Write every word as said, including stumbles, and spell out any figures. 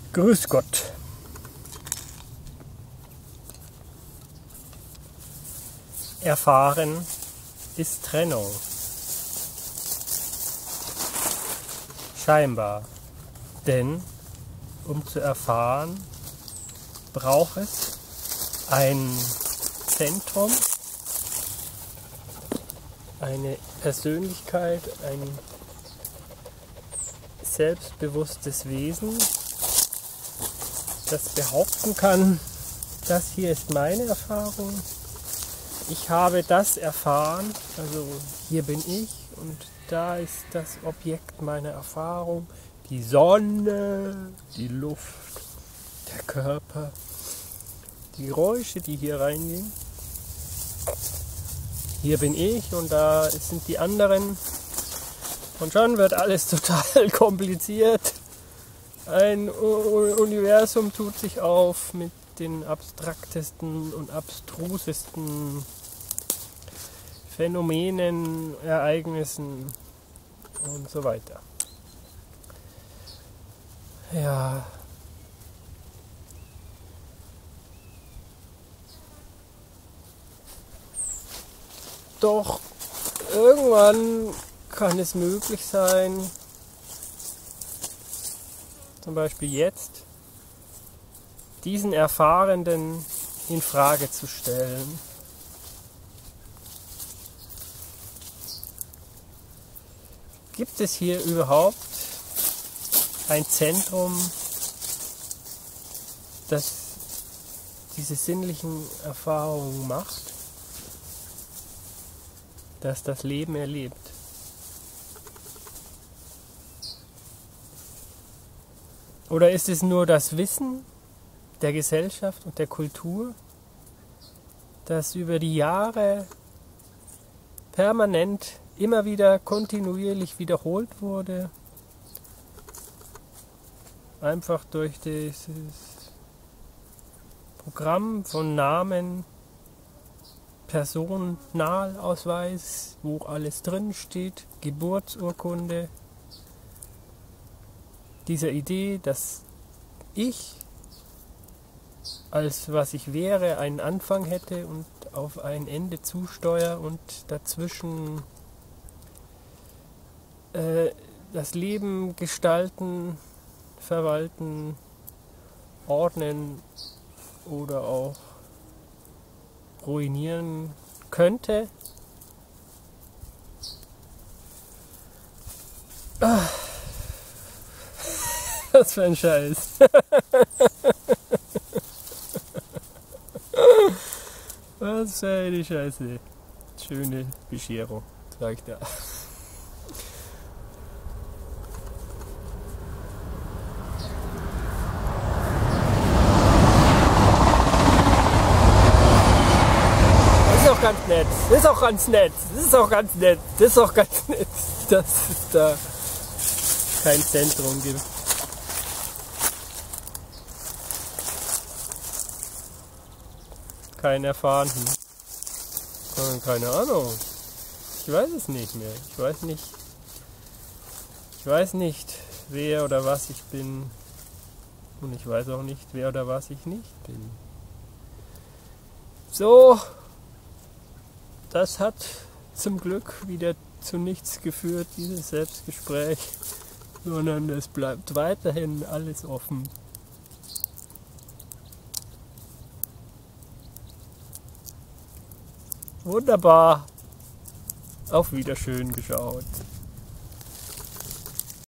Grüß Gott. Erfahren ist Trennung. Scheinbar. Denn um zu erfahren, braucht es ein Zentrum, eine Persönlichkeit, ein selbstbewusstes Wesen, das behaupten kann, das hier ist meine Erfahrung, ich habe das erfahren, also hier bin ich und da ist das Objekt meiner Erfahrung, die Sonne, die Luft, der Körper, die Geräusche, die hier reingehen. Hier bin ich und da sind die anderen und schon wird alles total kompliziert. Ein Universum tut sich auf mit den abstraktesten und abstrusesten Phänomenen, Ereignissen und so weiter. Ja. Doch irgendwann kann es möglich sein, zum Beispiel jetzt, diesen Erfahrenden in Frage zu stellen. Gibt es hier überhaupt ein Zentrum, das diese sinnlichen Erfahrungen macht, das das Leben erlebt? Oder ist es nur das Wissen der Gesellschaft und der Kultur, das über die Jahre permanent immer wieder kontinuierlich wiederholt wurde, einfach durch dieses Programm von Namen, Personalausweis, wo alles drin steht, Geburtsurkunde, dieser Idee, dass ich als was ich wäre einen Anfang hätte und auf ein Ende zusteuere und dazwischen äh, das Leben gestalten, verwalten, ordnen oder auch ruinieren könnte. Ah. Was für ein Scheiß. Was für eine Scheiße. Schöne Bescherung, sag ich da. Das ist auch ganz nett. Das ist auch ganz nett. Das ist auch ganz nett. Das ist auch ganz nett, dass es da kein Zentrum gibt. Keinen Erfahrenen. Keine Ahnung. Ich weiß es nicht mehr. Ich weiß nicht. Ich weiß nicht, wer oder was ich bin. Und ich weiß auch nicht, wer oder was ich nicht bin. So. Das hat zum Glück wieder zu nichts geführt, dieses Selbstgespräch. Sondern es bleibt weiterhin alles offen. Wunderbar. Auf Wiedersehen geschaut.